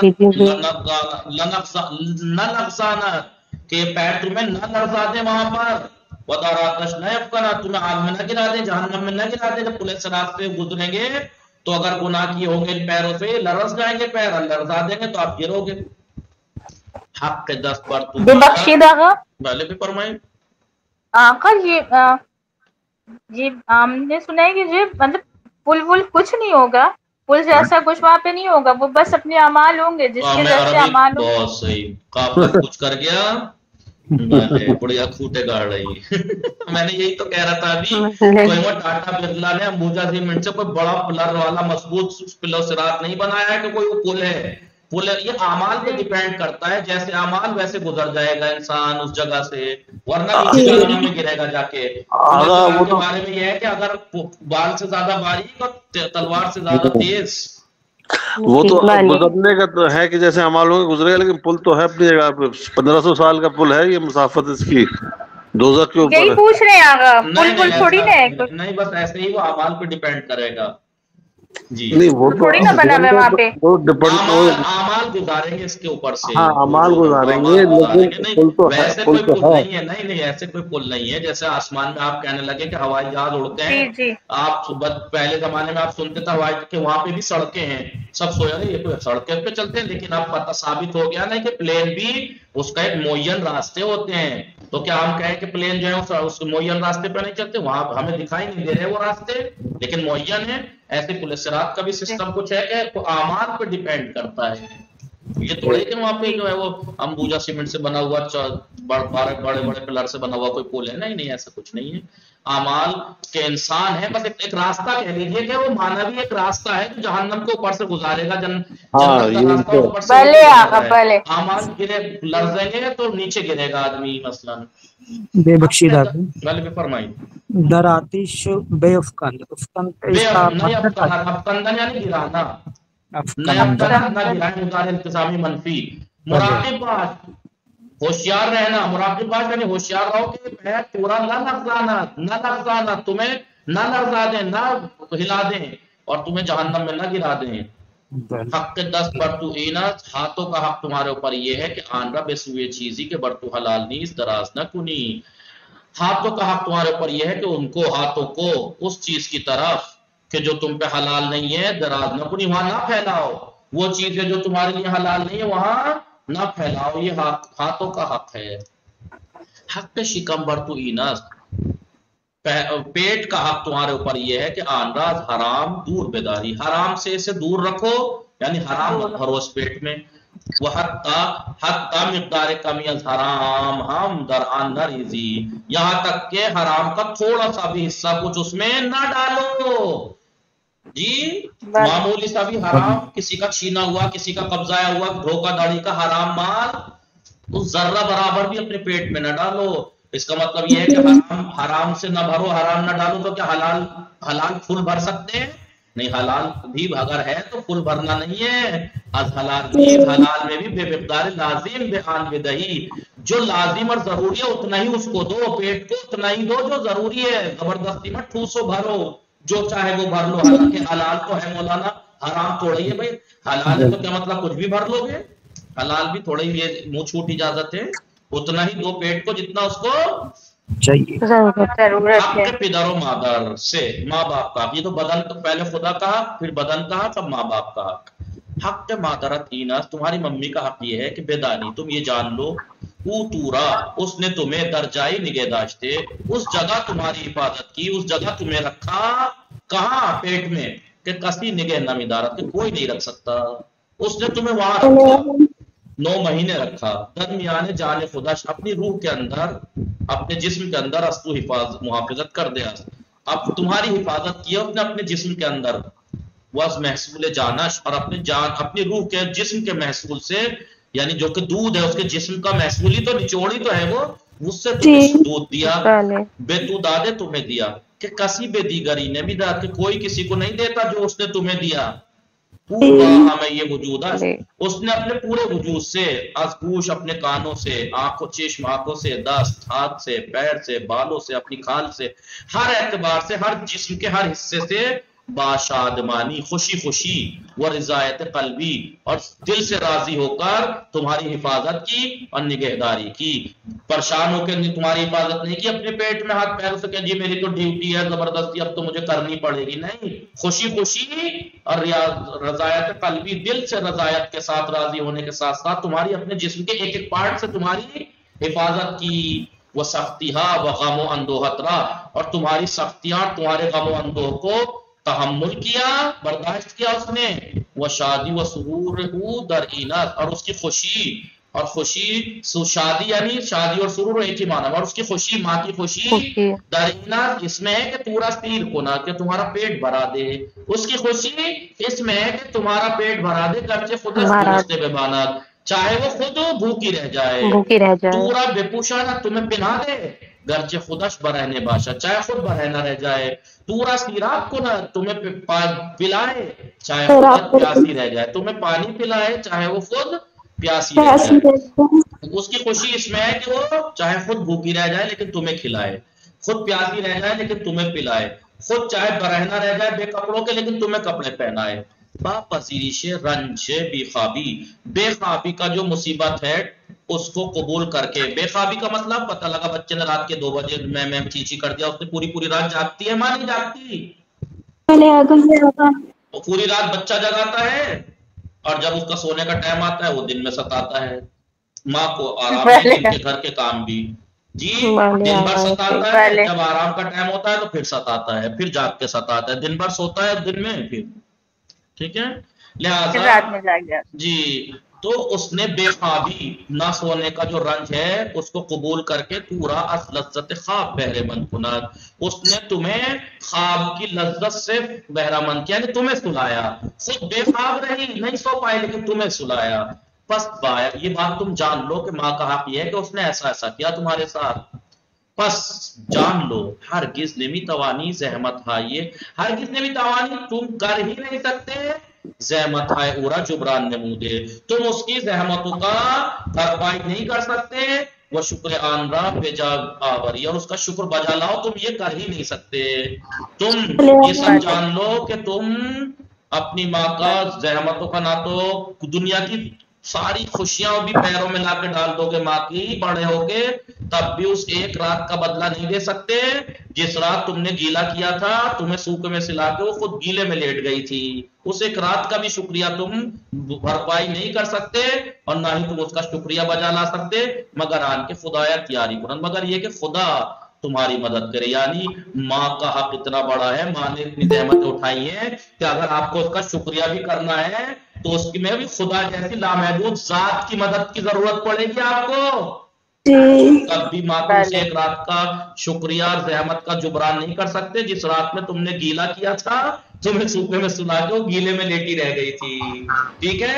نہ لفظانا، کہ پیر تمہیں نہ لرزا دے وہاں پر. وَدَارَاتَشْ نَيَفْقَنَا، تمہیں آگ میں نہ گرا دیں، جہنم میں نہ گرا دیں. جب پل صراط سے گزریں گے تو اگر گناہ کیے ہوں گے ان پیروں سے لرز جائیں گے، پیر لرزا دیں گے تو آپ گرو گے. حق کے دست پر تو بخشید آقا، پہلے بھی فرمائیں آقا یہ ہم نے سنا ہے کہ مطلب پل کچھ نہیں ہوگا، پل جیسا کچھ وہاں پہ نہیں ہوگا، وہ بس اپنے اعمال ہوں گے جس کے جیسے اعمال ہوں گے. بہت صحیح، قافلہ کچھ کر گیا بڑھیا کھوٹے گاڑ رہی. میں نے یہی تو کہہ رہا تھا ابھی، کوئی وہ ٹاٹا برلا نے امبوجا سیمنٹ سے کوئی بڑا پلر والا مضبوط پل صراط نہیں بنایا ہے کہ کوئی وہ پل ہے. پل یہ اعمال پہ ڈیپینڈ کرتا ہے، جیسے اعمال ویسے گزر جائے گا انسان اس جگہ سے، ورنہ نیچے جہنم میں گرے گا جا کے. کے بارے میں یہ ہے کہ اگر بال سے زیادہ باریک اور تلوار سے زیادہ تیز وہ تو گزرنے کا تو ہے کہ جیسے ہماروں کے گزرے گا، لیکن پل تو ہے اپنی جگہ پہ، 1500 سال کا پل ہے یہ، مسافت اس کی دوزخ کے اوپر یہی ہے. پوچھ رہے ہیں آقا، پل تھوڑی نہ ہے، نہیں بس ایسے ہی وہ اعمال پہ ڈیپینڈ کرے گا جی. نہیں وہ تھوڑی نہ بنا ہوا ہے وہاں پہ، اعمال گزاریں گے اس کے اوپر سے، ہاں اعمال گزاریں گے، لیکن پل تو ہے، ویسے کوئی پل نہیں ہے. نہیں ایسے کوئی پل نہیں ہے. جیسے آسمان میں آپ کہنے لگے کہ ہوائی جہاز اڑتے ہیں، آپ پہلے زمانے میں آپ سنتے تھے ہوائی کہ وہاں پہ بھی سڑکیں ہیں، سب سوچا یہ کوئی سڑکیں پہ چلتے ہیں، لیکن اب پتہ ثابت ہو گیا نا کہ پلین بھی اس کا ایک معین راستے ہوتے ہیں. تو کیا ہم کہیں کہ پلین جو ہے اس معین راستے پہ نہیں چلتے؟ وہاں ہمیں دکھائی نہیں دے رہے وہ راستے، لیکن معین ہے. ایسے پل صراط کا بھی سسٹم کچھ ہے کہ اعمال پہ ڈیپینڈ کرتا ہے. یہ تھوڑے کہ وہاں پہ جو ہے وہ امبوجا سیمنٹ سے بنا ہوا بڑے بڑے پلر سے بنا ہوا کوئی پل ہے. نہیں ایسا کچھ نہیں ہے. اعمال کے انسان ہے، بس ایک راستہ کہہ لیجیے کہ وہ مانوی ایک راستہ ہے جو جہنم کے اوپر سے گزارے گا، جنت کا راستہ اوپر سے. اعمال گرے لرزیں گے تو نیچے گرے گا آدمی. مثلا بے بخشی غالب فرمائی در آتش بے افکند، افکندن یعنی گرانا، نہ گرائیں مدار انتظامی منفی. مراقب باش، ہوشیار رہنا. مراقب باش یعنی ہوشیار رہو کہ پورا نہ لفظانا تمہیں نہ لرزا دیں، نہ ہلا دیں، اور تمہیں جہنم میں نہ گرا دیں. حق دست برتو اینت، ہاتھوں کا حق تمہارے اوپر یہ ہے کہ آن را بے سوئے چیزی کے برتو حلال نیز دراز نہ کنی. ہاتھوں کا حق تمہارے اوپر یہ ہے کہ ان کو ہاتھوں کو اس چیز کی طرف کہ جو تم پہ حلال نہیں ہے دراز نہ کنی، وہاں نہ پھیلاؤ. وہ چیزیں جو تمہارے لیے حلال نہیں ہے وہاں نہ پھیلاؤ. یہ ہاتھوں کا حق ہے. حق شکم برتو اینس، پیٹ کا حق تمہارے اوپر یہ ہے کہ آن راز حرام دور بیداری، حرام سے اسے دور رکھو، یعنی حرام مت بھرو اس پیٹ میں. وہ حتی مقدار کمی از حرام ہم در آن نہ ریزی، یہاں تک کہ حرام کا تھوڑا سا بھی حصہ کچھ اس میں نہ ڈالو. جی معمولی سا بھی حرام، کسی کا چھینا ہوا، کسی کا قبضایا ہوا دھوکہ دھڑی کا حرام مال، اس ذرہ برابر بھی اپنے پیٹ میں نہ ڈالو. اس کا مطلب یہ ہے کہ حرام سے نہ بھرو، حرام نہ ڈالو. تو کیا حلال پھول بھر سکتے ہیں؟ نہیں. حلال بھی اگر ہے تو پھول بھرنا نہیں ہے. از حلال بھی، حلال میں بھی بے مقدار لازم بے آن بدہی، جو لازم اور ضروری ہے اتنا ہی اس کو دو، پیٹ کو اتنا ہی دو جو ضروری ہے. زبردستی میں ٹھوسو بھرو، جو چاہے وہ بھر لو. حالانکہ حلال تو ہے مولانا، حرام تھوڑا ہی ہے بھائی. حلال ہے تو کیا مطلب کچھ بھی بھر لو گے؟ حلال بھی تھوڑا ہی منہ چھوٹ اجازت ہے، اتنا ہی دو پیٹ کو جتنا اس کو چاہیے. حق پدر و مادر سے، ماں باپ کا. یہ تو بدن تو پہلے خدا کہا، پھر بدن کہا، تب ماں باپ کا حق. حق مادرت اینس، تمہاری ممی کا حق یہ ہے کہ بیدانی تم یہ جان لو، او تورا اس نے تمہیں درجائی نگہ داشتے، اس جگہ تمہاری حفاظت کی، اس جگہ تمہیں رکھا. کہاں؟ پیٹ میں. کہ کسی نگہ نمی دارت کہ کوئی نہیں رکھ سکتا. اس نے تمہیں وہاں رکھا، 9 مہینے رکھا. درمیان جان خدا، اپنی روح کے اندر، اپنے جسم کے اندر اس تو محافظت کر دیا. اب تمہاری حفاظت کی اس نے اپنے جسم کے اندر، وہ محصول جانش، اور اپنی روح کے جسم کے محصول سے، یعنی جو کہ دودھ ہے اس کے جسم کا محصول ہی تو نچوڑی تو ہے وہ، اس سے تمہیں دودھ دیا. بے تو دادے تمہیں دیا کہ کسی بے دیگری نے بھی داد، کہ کوئی کسی کو نہیں دیتا جو اس نے تمہیں دیا. پورا ہمیں یہ وجود ہے، اس نے اپنے پورے وجود سے، از گوش اپنے کانوں سے، آنکھوں چشم آنکھوں سے، دست ہاتھ سے، پیر سے، بالوں سے، اپنی کھال سے، ہر اعتبار سے، ہر جسم کے ہر حصے سے باشادمانی، خوشی خوشی، و رضایت قلبی، اور دل سے راضی ہو کر تمہاری حفاظت کی اور نگہداری کی. پریشان ہو کے تمہاری حفاظت نہیں کی اپنے پیٹ میں ہاتھ پیر سے کہ جی میری تو ڈیوٹی ہے زبردستی اب تو مجھے کرنی پڑے گی. نہیں، خوشی خوشی اور رضایت قلبی، دل سے رضایت کے ساتھ، راضی ہونے کے ساتھ ساتھ تمہاری اپنے جسم کے ایک ایک پارٹ سے تمہاری حفاظت کی. وہ سختیاں و غم و اندوہترا، اور تمہاری سختیاں، تمہارے غم و اندوہ کو تحمل کیا، برداشت کیا اس نے. وہ شادی و سرور در اینت، اور اس کی خوشی، اور خوشی شادی یعنی شادی اور سرور ایک ہی معنی، اور اس کی خوشی، ماں کی خوشی در اینت اس میں ہے کہ پورا سیر کونا، کہ تمہارا پیٹ بھرا دے. اس کی خوشی اس میں ہے کہ تمہارا پیٹ بھرا دے، گرچہ خود بے مانت، چاہے وہ خود بھوکی رہ جائے پورا بے پوشا نہ تمہیں پہنا دے گرچہ خودش برہنے باشا، چاہے خود برہنا رہ جائے، پورا سیراب کو نہ تمہیں پلائے چاہے خود پیاسی رہ جائے، تمہیں پانی پلائے چاہے وہ خود پیاسی رہ جائے۔ اس کی خوشی اس میں ہے کہ وہ چاہے خود بھوکی رہ جائے لیکن تمہیں کھلائے، خود پیاسی رہ جائے لیکن تمہیں پلائے، خود چاہے برہنا رہ جائے بے کپڑوں کے لیکن تمہیں کپڑے پہنائے۔ با پذیرش رنج بے خوابی، بے خوابی کا جو مصیبت ہے اس کو قبول کر کے، بے خوابی کا مطلب پتہ لگا بچے نے رات کے 2 بجے میں چیچی کر دیا، اس نے پوری رات جاگتی ہے، ماں نہیں جاگتی، پوری رات بچہ جگاتا ہے اور جب اس کا سونے کا ٹائم آتا ہے وہ دن میں ستاتا ہے، ماں کو آرام ہے دن کے گھر کے کام بھی، جی دن بھر ستاتا ہے، جب آرام کا ٹائم ہوتا ہے تو پھر ستاتا ہے، پھر جاگ کے ستاتا ہے، دن بھر سوتا ہے دن میں پھر، ٹھیک ہے، لہذا جی تو اس نے بے خوابی نہ سونے کا جو رنج ہے اس کو قبول کر کے پورا از لذت خواب بہرے مند کناد، اس نے تمہیں خواب کی لذت سے بہرہ مند کیا، یعنی تمہیں سلایا، خود بے خواب رہی نہیں سو پائے لیکن تمہیں سلایا، پس بایا یہ بات تم جان لو کہ ماں کا حق یہ ہے کہ اس نے ایسا کیا تمہارے ساتھ، پس جان لو ہرگز نمی توانی زحمت ہائیے، ہرگز نمی توانی تم کر ہی نہیں سکتے زحمت ہائے اورا جبران نمودے، تم اس کی زحمتوں کا بھرپائی نہیں کر سکتے، وہ شکر آن را بجا آوری اور اس کا شکر بجا لاؤ تم یہ کر ہی نہیں سکتے، تم یہ سب جان لو کہ تم اپنی ماں کا زحمتوں کا نہ تو دنیا کی ساری خوشیاں بھی پیروں میں لا کے ڈال دو گے ماں کی، بڑے ہو کے تب بھی اس ایک رات کا بدلہ نہیں دے سکتے جس رات تم نے گیلا کیا تھا، تمہیں سوکھ میں سلا کے وہ خود گیلے میں لیٹ گئی تھی، اس ایک رات کا بھی شکریہ تم بھرپائی نہیں کر سکتے اور نہ ہی تم اس کا شکریہ بجا لا سکتے، مگر آن کے خدایا تیاری کنن، مگر یہ کہ خدا تمہاری مدد کرے، یعنی ماں کا حق اتنا بڑا ہے، ماں نے اتنی زحمتیں اٹھائی ہیں کہ اگر آپ کو اس کا شکریہ بھی کرنا ہے تو اس کی میں بھی خدا جیسی لامحدود ذات کی مدد کی ضرورت پڑے گی آپ کو، تب بھی ماں کو اس ایک رات کا شکریہ اور زحمت کا جبران نہیں کر سکتے جس رات میں تم نے گیلا کیا تھا، تمہیں سوکھے میں سلا کے وہ گیلے میں لیٹی رہ گئی تھی، ٹھیک ہے،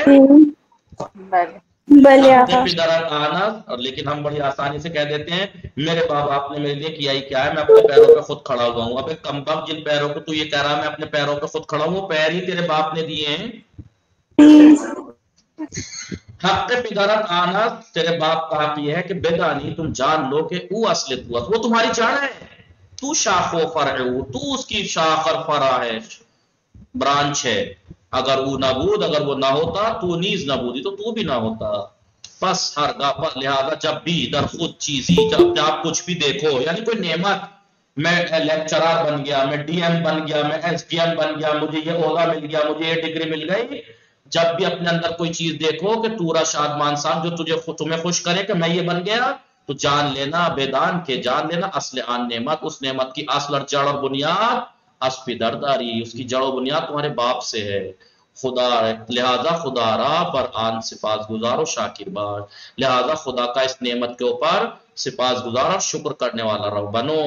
لیکن ہم بڑی آسانی سے کہہ دیتے ہیں میرے باپ آپ نے میرے لیے کیا ہی کیا ہے، میں اپنے پیروں پہ خود کھڑا ہوا ہوں، اب ایک کم بخت جن پیروں کو تو یہ کہہ رہا میں اپنے پیروں پہ خود کھڑا ہوں، وہ پیر ہی تیرے باپ نے دیے ہیں، حق پدرت آنا تیرے باپ کا حق یہ ہے کہ بیدانی تم جان لو کہ او اصل قوت، وہ تمہاری جڑ ہے، تو شاخ و فرع تو اس کی شاخ اور فرع ہے، برانچ ہے، اگر وہ نبود اگر وہ نہ ہوتا تو نیز نبودی تو بھی نہ ہوتا، پس ہرگاہ لہذا جب بھی در خود چیزی جب آپ کچھ بھی دیکھو، یعنی کوئی نعمت، میں لیکچرار بن گیا، میں ڈی ایم بن گیا، میں ایس ڈی ایم بن گیا، مجھے یہ عہدہ مل گیا، مجھے یہ ڈگری مل گئی، جب بھی اپنے اندر کوئی چیز دیکھو کہ تورا شادمان صاحب جو تمہیں خوش کرے کہ میں یہ بن گیا، تو جان لینا بیدان کے جان لینا اصل آن نعمت، اس نعمت کی اصل اور جڑ اور بنیاد اسپی درداری، اس کی جڑ و بنیاد تمہارے باپ سے ہے، خدا لہذا خدا را پر آن سپاس گزار و شاکر باش، لہذا خدا کا اس نعمت کے اوپر سپاس گزار اور شکر کرنے والا رہو بنو۔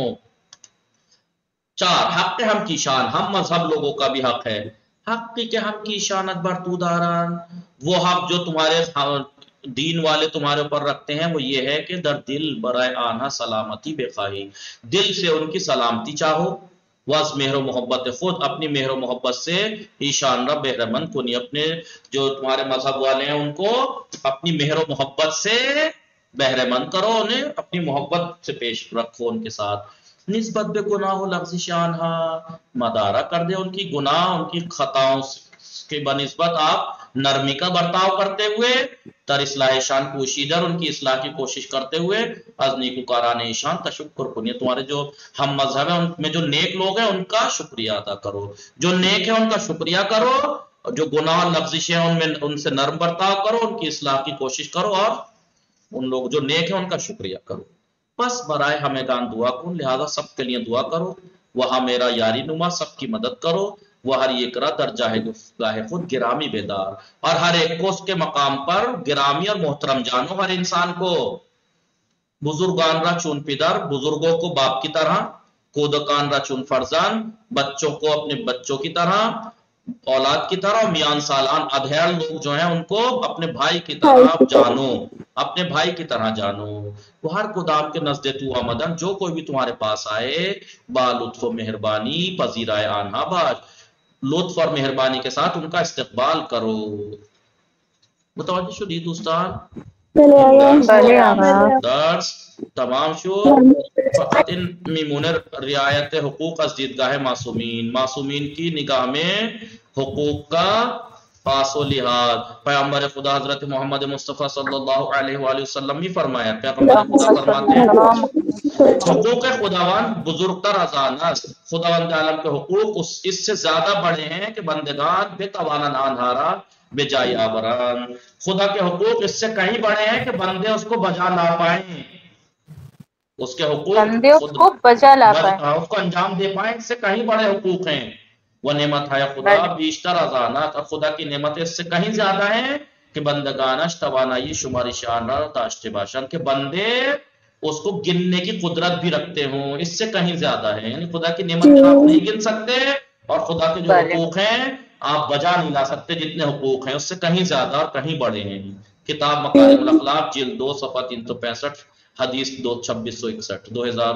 4 حق ہم کی شان، ہم مذہب لوگوں کا بھی حق ہے، حق کی کہ ہم کی شانت برتو داران، وہ حق جو تمہارے دین والے تمہارے اوپر رکھتے ہیں وہ یہ ہے کہ در دل برائے آنا سلامتی بے خواہی، دل سے ان کی سلامتی چاہو، واس مہر و محبت خود اپنی مہر و محبت سے ایشان رب بہرمند کنی، اپنے جو تمہارے مذہب والے ہیں ان کو اپنی مہر و محبت سے بہرمند کرو، انہیں اپنی محبت سے پیش رکھو ان کے ساتھ، نسبت بے گناہ و لفظ شانہا مدارہ کر دے ان کی گناہ ان کی خطاؤں کے بنسبت آپ نرمی کا برتاؤ کرتے ہوئے، تر اصلاح شان پوشیدر ان کی اصلاح کی کوشش کرتے ہوئے، از نیکو کاران شان تشکر کنیے، تمہارے جو ہم مذہب ہیں ان میں جو نیک لوگ ہیں ان کا شکریہ ادا کرو، جو نیک ہے ان کا شکریہ کرو، جو گناہ لفظش ہیں ان میں ان سے نرم برتاؤ کرو، ان کی اصلاح کی کوشش کرو، اور ان لوگ جو نیک ہیں ان کا شکریہ کرو، بس برائے ہمیں گان دعا کن، لہذا سب کے لیے دعا کرو، وہاں میرا یاری نما سب کی مدد کرو، وہ ہر ایک را در جاہ خود گرامی بیدار، اور ہر ایک کو اس کے مقام پر گرامی اور محترم جانو، ہر انسان کو، بزرگان را چون پدر بزرگوں کو باپ کی طرح، کودکان را چون فرزان بچوں کو اپنے بچوں کی طرح، औलाद की तरह, और मियान सालान अधेड़ लोग जो हैं उनको अपने भाई की तरह जानो, अपने भाई की तरह जानो। वो हर खुदाम के नजदे तू आमदन, जो कोई भी तुम्हारे पास आए, बा लुत्फ मेहरबानी पजीराए आना बाज, लुत्फ और मेहरबानी के साथ उनका इस्तकबाल करो। मुतवज्जो शुदीद उस्ताद दर्स तमाम शुद फकत इन मिमुने रियायत हुकूक अज दीदगाह मासूमीन, मासूमीन की निगाह में हुकूक का पासो लिहाज। पैगंबर खुदा हजरत मोहम्मद मुस्तफ़ा सल्लल्लाहु अलैहि वसल्लम भी फरमाया, पैगंबर खुदा फरमाते हैं हुकूक खुदावन बुजुर्गतर अजानस, खुदावंद आलम के हुकूक उस इससे ज्यादा बड़े हैं कि बंदगान बेतवाना नानहारा बेजाई आबरान। खुदा के हुकूक इससे कहीं बड़े हैं कि बंदे उसको बजा ना पाए, उसके हुकूक बंदे उसको बजा ला पाए, उसको अंजाम दे पाए, इससे कहीं बड़े हुकूक हैं। वह नेमत है खुदा बीशतर अजानात, और खुदा की नेमतें इससे कहीं ज्यादा हैं कि बंदगानश तवानाई शुमारी शान दाश्ते बाशन, के बंदे उसको गिनने की कुदरत भी रखते हों, इससे कहीं ज्यादा है। यानी खुदा की नेमतें आप नहीं गिन सकते, और खुदा के जो हुकूक हैं आप बजा नहीं ला सकते, जितने हुकूक हैं उससे कहीं ज्यादा और कहीं बड़े हैं। किताब मकारिमुल अखलाक जिल्द 2 सफ़ा 365 हदीस 2661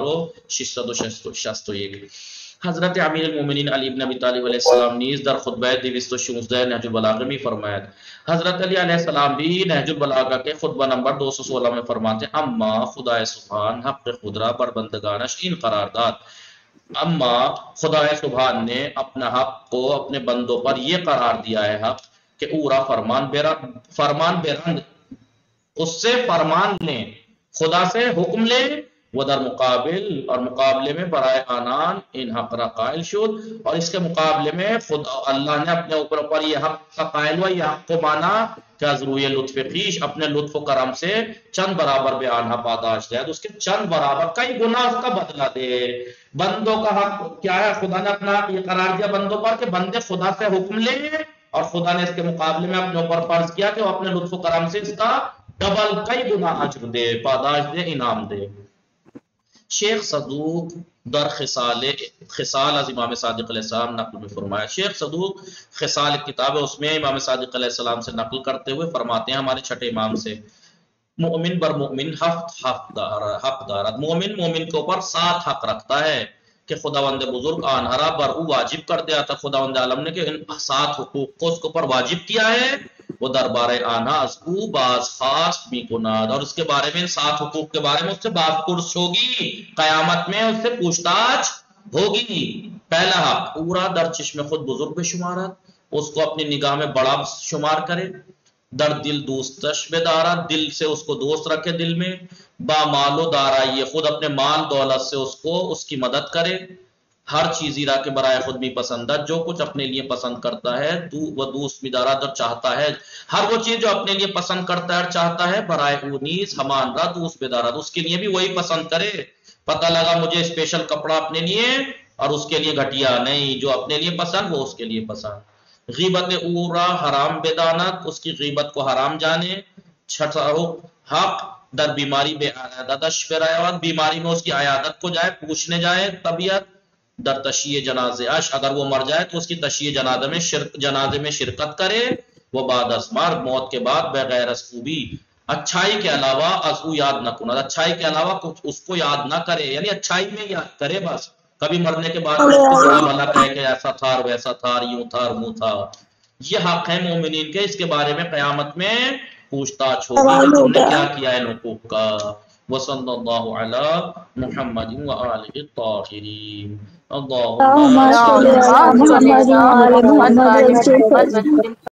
2661। हजरत अमीरुल मोमिनीन अली इब्न अबी तालिब अलैहिस्सलाम नीज दर खुतबा 216 नहजुल बलागा में फरमाया। हजरत अली अलैहिस्सलाम भी नहजुल बलागा के खुतबा नंबर 216 में फरमाते, अम्मा खुदाए सुभान हक़ खुदरा पर बंदगानश इन करारदात, अम्मा खुदाए सुभान ने अपना हक को अपने बंदों पर यह करार दिया है हक कि ऊरा फरमान बेरंग उससे फरमान लें, खुदा से हुक्म ले, वदर मुकाबिल और मुकाबले में बराए आनान इन हक कायल शुद, और इसके मुकाबले में खुद अल्लाह ने अपने ऊपर ये हक का कायल हुआ, यह हक को माना क्या जरूरी लुत्फ खीश अपने लुत्फ करम से चंद बराबर बयान पादाश दे, उसके चंद बराबर कई गुना उसका बदला दे। बंदों का हक क्या है, खुदा ने अपना ये करार दिया बंदों पर कि बंदे खुदा से हुक्म ले, और खुदा ने इसके मुकाबले में अपने ऊपर फर्ज किया कि वो अपने लुत्फ करम से इसका डबल कई गुना अज्र दे, पादाश दे, इनाम दे। शेख सदूक दर खिसाल अज इमाम सादिक अलैहिस्सलाम नकल में फरमाया। शेख सदूक खिसाल किताब है, उसमें इमाम सादिक अलैहिस्सलाम से नकल करते हुए फरमाते हैं हमारे छठे इमाम से, मोमिन बर मोमिन हकदार, मोमिन मोमिन के ऊपर 7 हक रखता है कि खुदावंद बुजुर्ग आनहरा बर वाजिब कर दिया था खुदावंद आलम ने कि इन 7 हुकूक को उसके ऊपर वाजिब किया है। वो दरबार आना असकू बाज खास बीकुनाद, और उसके बारे में 7 हुकूक के बारे में उससे बात पुरस होगी, कयामत में उससे पूछताछ होगी। पहला हक पूरा दर चश्मे खुद बुजुर्ग शुमारत, उसको अपनी निगाह में बड़ा शुमार करे, दर दिल दोस्तश बेदारा, दिल से उसको दोस्त रखे दिल में, बामालो दारा ये खुद अपने माल दौलत से उसको उसकी मदद करे, हर चीज ईरा के बराए खुद भी पसंद है, जो कुछ अपने लिए पसंद करता है वह दूसरी मिदारा दर चाहता है, हर वो चीज जो अपने लिए पसंद करता है चाहता है बराए उनीस हमान रा दूसरी बेदारा, उसके लिए भी वही पसंद करे। पता लगा मुझे स्पेशल कपड़ा अपने लिए और उसके लिए घटिया नहीं, जो अपने लिए पसंद वो उसके लिए पसंद। गीबत ऊरा हराम बेदानत, उसकी गीबत को हराम जाने। छठा हक दर बीमारी बेआयादत, बीमारी में उसकी आयादत को जाए, पूछने जाए तबीयत। दर तशिये जनाजे अश, अगर वो मर जाए तो उसकी तशिये जनाजे में शिरकत करे। वो बाद अस्मार, मौत के बाद बगैर खूबी, अच्छाई के अलावा असू याद न कुना, अच्छाई के अलावा कुछ उसको याद ना करे, यानी अच्छाई में याद करे बस, कभी मरने के बाद उसको भला कहे कि ऐसा था वैसा था, यूं था यूं था। ये हक है मोमिनीन के, इसके बारे में क़यामत में पूछताछ होगी कि तुमने क्या किया है हुकूक का। वसल्लल्लाहु अला मुहम्मदिन व आलिहि ताहिरीन। अल्लाहुम्मा